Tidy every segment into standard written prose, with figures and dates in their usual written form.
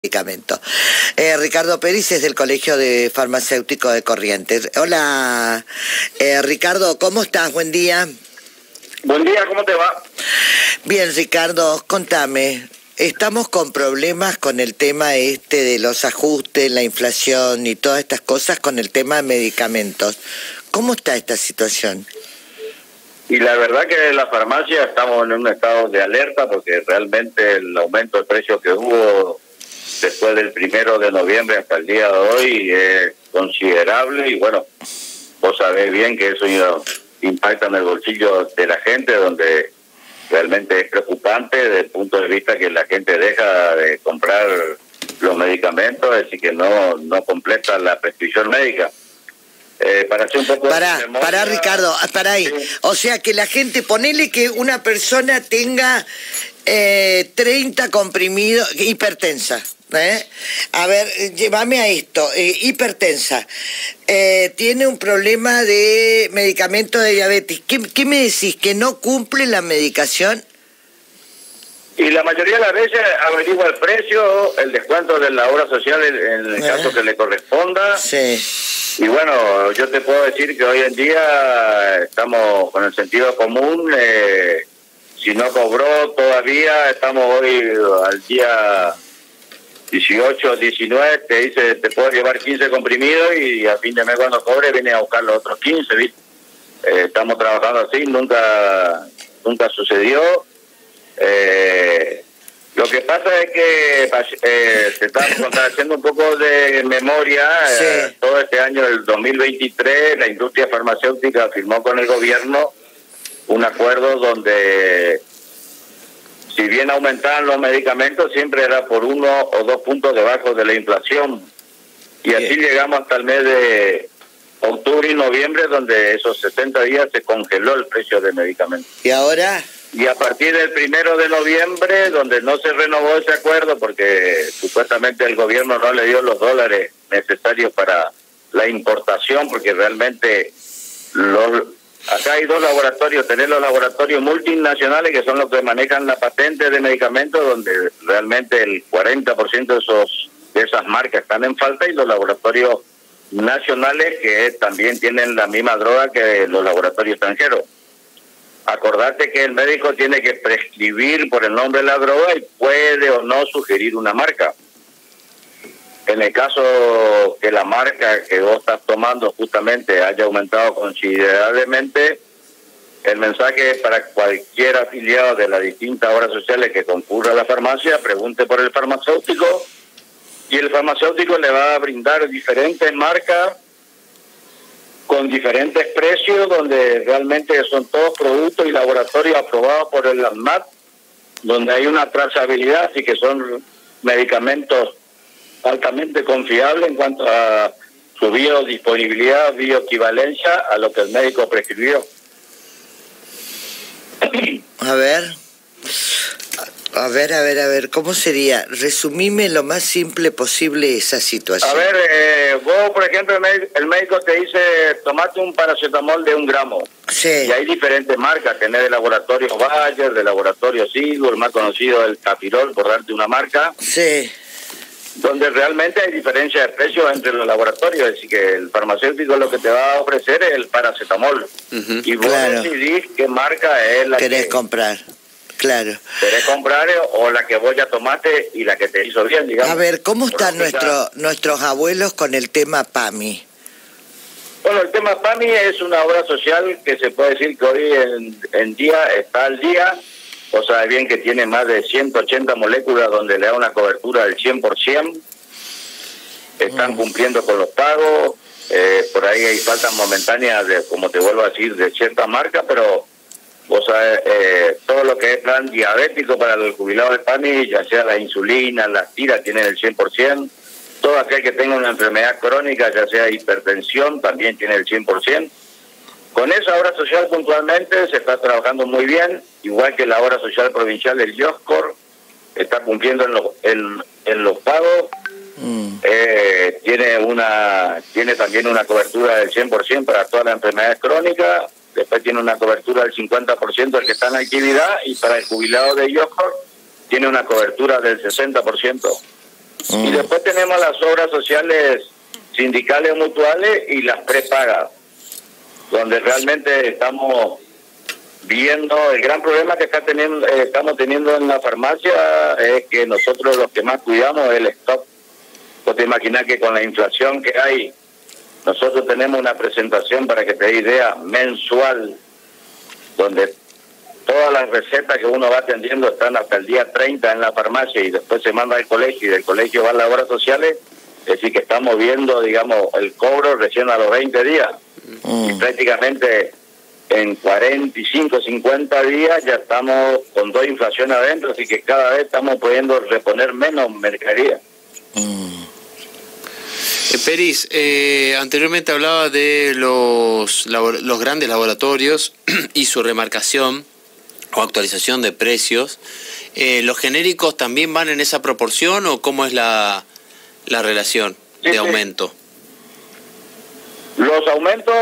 medicamento. Ricardo Pérez es del Colegio de Farmacéutico de Corrientes. Hola, Ricardo, ¿cómo estás? Buen día. Buen día, ¿cómo te va? Bien, Ricardo, contame. Estamos con problemas con el tema de los ajustes, la inflación y todas estas cosas con el tema de medicamentos. ¿Cómo está esta situación? Y la verdad que en la farmacia estamos en un estado de alerta porque realmente el aumento de precios que hubo después del 1 de noviembre hasta el día de hoy es considerable y bueno, vos sabés bien que eso impacta en el bolsillo de la gente, donde realmente es preocupante desde el punto de vista que la gente deja de comprar los medicamentos, es decir, que no completa la prescripción médica. Para hacer un poco Pará, Ricardo, pará ahí. Sí. O sea que la gente, ponele que una persona tenga 30 comprimidos, hipertensa. A ver, llévame a esto, hipertensa, tiene un problema de medicamento de diabetes. ¿Qué me decís? ¿Que no cumple la medicación? Y la mayoría de las veces averigua el precio, el descuento de la obra social en el caso que le corresponda. Sí. Y bueno, yo te puedo decir que hoy en día estamos con el sentido común. Si no cobró todavía, estamos hoy al día 18, 19, te dice, te puedo llevar 15 comprimidos y a fin de mes cuando cobre viene a buscar los otros 15, ¿viste? Estamos trabajando así, nunca sucedió. Lo que pasa es que te estaba haciendo un poco de memoria. Sí. Todo este año, el 2023, la industria farmacéutica firmó con el gobierno un acuerdo donde, si bien aumentaban los medicamentos, siempre era por 1 o 2 puntos debajo de la inflación. Y así llegamos hasta el mes de octubre y noviembre, donde esos 60 días se congeló el precio de medicamentos. ¿Y ahora? Y a partir del 1 de noviembre, donde no se renovó ese acuerdo, porque supuestamente el gobierno no le dio los dólares necesarios para la importación, porque realmente acá hay 2 laboratorios, tenés los laboratorios multinacionales que son los que manejan la patente de medicamentos, donde realmente el 40% de esas marcas están en falta, y los laboratorios nacionales que también tienen la misma droga que los laboratorios extranjeros. Acordate que el médico tiene que prescribir por el nombre de la droga y puede o no sugerir una marca. En el caso que la marca que vos estás tomando justamente haya aumentado considerablemente, el mensaje es para cualquier afiliado de las distintas obras sociales que concurra a la farmacia, pregunte por el farmacéutico y el farmacéutico le va a brindar diferentes marcas con diferentes precios, donde realmente son todos productos y laboratorios aprobados por el ANMAT, donde hay una trazabilidad, así que son medicamentos altamente confiables en cuanto a su biodisponibilidad, bioequivalencia a lo que el médico prescribió. A ver, ¿cómo sería? Resumime lo más simple posible esa situación. A ver, vos, por ejemplo, el médico te dice, tomate un paracetamol de 1 gramo. Sí. Y hay diferentes marcas, tenés de laboratorio Bayer, de laboratorio Sigo, el más conocido el Capirol, por darte una marca. Sí. Donde realmente hay diferencia de precios entre los laboratorios, es decir, que el farmacéutico lo que te va a ofrecer es el paracetamol. Y vos decidís qué marca es la querés comprar. Claro. ¿Querés comprar o la que vos ya tomaste y la que te hizo bien, digamos? A ver, ¿cómo están nuestros abuelos con el tema PAMI? Bueno, el tema PAMI es una obra social que se puede decir que hoy en día está al día. O sea, bien que tiene más de 180 moléculas donde le da una cobertura del 100%. Están cumpliendo con los pagos. Por ahí hay faltas momentáneas, como te vuelvo a decir, de ciertas marcas, pero o sea, todo lo que es plan diabético para los jubilados de PAMI, ya sea la insulina, las tiras, tienen el 100%. Todo aquel que tenga una enfermedad crónica, ya sea hipertensión, también tiene el 100%. Con esa obra social puntualmente se está trabajando muy bien, igual que la obra social provincial del IOSCOR, está cumpliendo en los pagos. Tiene también una cobertura del 100% para todas las enfermedades crónicas. Después tiene una cobertura del 50% del que está en actividad, y para el jubilado de IOSCOR tiene una cobertura del 60%. Y después tenemos las obras sociales sindicales mutuales y las prepagas, donde realmente estamos viendo el gran problema que estamos teniendo en la farmacia es que nosotros los que más cuidamos es el stock. Vos te imaginás que con la inflación que hay, nosotros tenemos una presentación, para que te dé idea, mensual, donde todas las recetas que uno va atendiendo están hasta el día 30 en la farmacia y después se manda al colegio y del colegio va a las obras sociales. Es decir, que estamos viendo, digamos, el cobro recién a los 20 días. Y prácticamente en 45, 50 días ya estamos con 2 inflaciones adentro, así que cada vez estamos pudiendo reponer menos mercadería. Peris, anteriormente hablaba de los grandes laboratorios y su remarcación o actualización de precios. ¿Los genéricos también van en esa proporción o cómo es la relación de aumento? Los aumentos,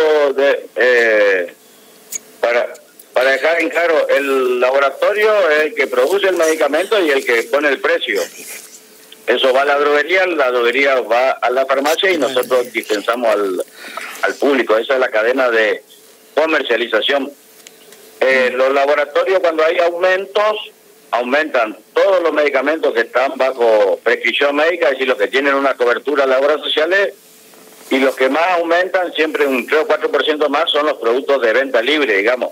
para dejar en claro, el laboratorio es el que produce el medicamento y el que pone el precio. Eso va a la droguería va a la farmacia y nosotros dispensamos al público. Esa es la cadena de comercialización. Los laboratorios, cuando hay aumentos, aumentan todos los medicamentos que están bajo prescripción médica, es decir, los que tienen una cobertura en las obras sociales, y los que más aumentan, siempre un 3 o 4% más, son los productos de venta libre, digamos.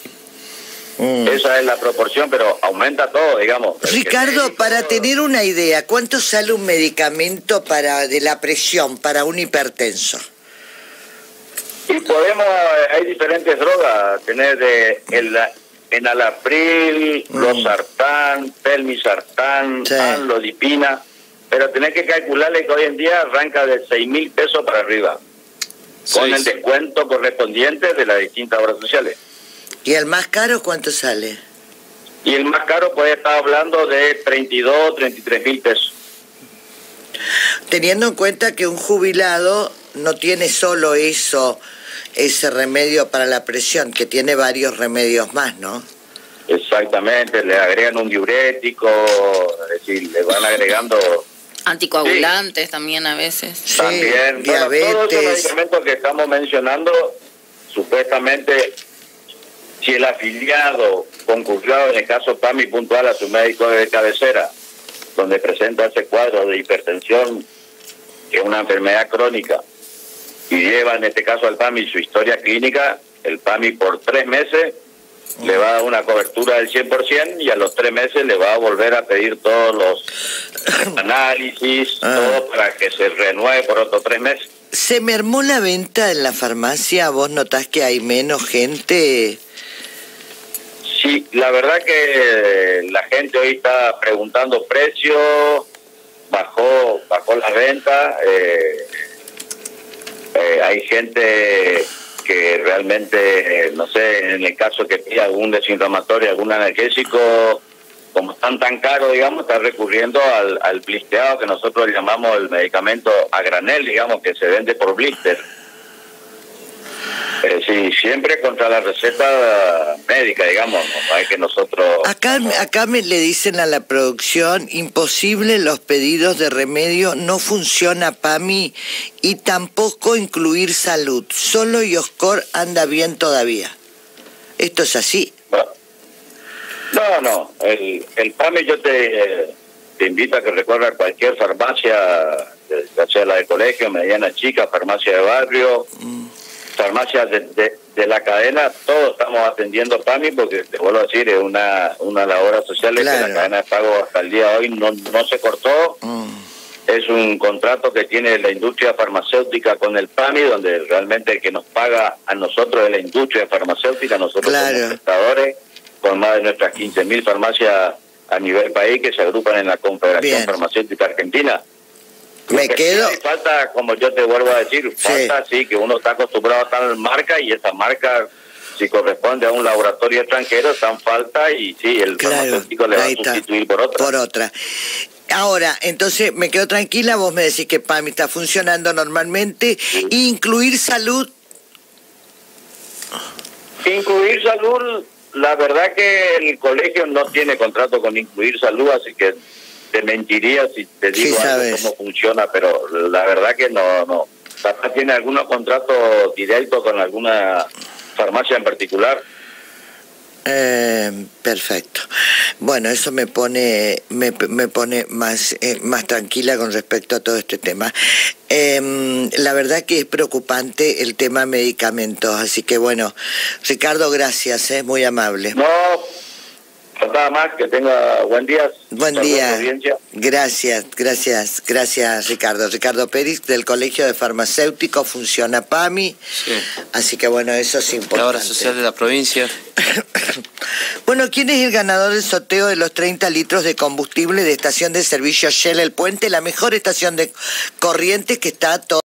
Esa es la proporción, pero aumenta todo, digamos. Ricardo, para tener una idea, ¿cuánto sale un medicamento de la presión para un hipertenso? Y hay diferentes drogas, tener enalapril, losartán, telmisartán, amlodipina, pero tenés que calcularle que hoy en día arranca de 6.000 pesos para arriba, con el descuento correspondiente de las distintas obras sociales. ¿Y el más caro cuánto sale? Y el más caro puede estar hablando de 32, 33.000 pesos. Teniendo en cuenta que un jubilado no tiene solo ese remedio para la presión, que tiene varios remedios más, ¿no? Exactamente, le agregan un diurético, es decir, le van agregando... Anticoagulantes también a veces. Sí, también, diabetes. Todos esos medicamentos que estamos mencionando, supuestamente... Si el afiliado concurrió, en el caso PAMI puntual, a su médico de cabecera, donde presenta ese cuadro de hipertensión, que es una enfermedad crónica, y lleva en este caso al PAMI su historia clínica, el PAMI por 3 meses le va a dar una cobertura del 100% y a los 3 meses le va a volver a pedir todos los análisis, todo para que se renueve por otros 3 meses. ¿Se mermó la venta en la farmacia? ¿Vos notás que hay menos gente? Sí, la verdad que la gente hoy está preguntando precios, bajó la venta, hay gente que realmente, no sé, en el caso que pida algún desinflamatorio, algún analgésico, como están tan caros, digamos, está recurriendo al blisteado, que nosotros le llamamos el medicamento a granel, digamos, que se vende por blister. Sí, siempre contra la receta médica, digamos, no hay que nosotros... Acá le dicen a la producción, imposible los pedidos de remedio, no funciona PAMI y tampoco incluir salud, solo Ioscor anda bien todavía. ¿Esto es así? No, el PAMI yo te invito a que recorra cualquier farmacia, ya sea la de colegio, mediana, chica, farmacia de barrio... farmacias de la cadena, todos estamos atendiendo PAMI, porque te vuelvo a decir, es una labor social, claro, que la cadena de pago hasta el día de hoy no se cortó. Es un contrato que tiene la industria farmacéutica con el PAMI, donde realmente el que nos paga a nosotros es la industria farmacéutica, nosotros claro, somos prestadores, con más de nuestras 15.000 farmacias a nivel país que se agrupan en la Confederación Farmacéutica Argentina. Me quedo... Falta, como yo te vuelvo a decir, falta sí que uno está acostumbrado a tal marca, y esa marca, si corresponde a un laboratorio extranjero, está en falta, y sí, el farmacéutico le va a sustituir por otra. Ahora, entonces me quedo tranquila, vos me decís que PAMI está funcionando normalmente. Sí. ¿Incluir salud? Incluir salud, la verdad que el colegio no tiene contrato con Incluir Salud, así que te mentiría si te digo Sí, algo sabes. cómo funciona, pero la verdad que no. Capaz tiene algunos contratos directos con alguna farmacia en particular. Perfecto. Bueno, eso me pone más tranquila con respecto a todo este tema. La verdad que es preocupante el tema medicamentos, así que bueno, Ricardo, gracias, muy amable. No, nada más, que tenga buen día. Buen Saludos a día. la audiencia. Gracias, Ricardo. Ricardo Pérez, del Colegio de Farmacéuticos, funciona PAMI. Sí. Así que bueno, eso es importante. La obra social de la provincia. Bueno, ¿quién es el ganador del sorteo de los 30 litros de combustible de estación de servicio Shell El Puente? La mejor estación de Corrientes que está todo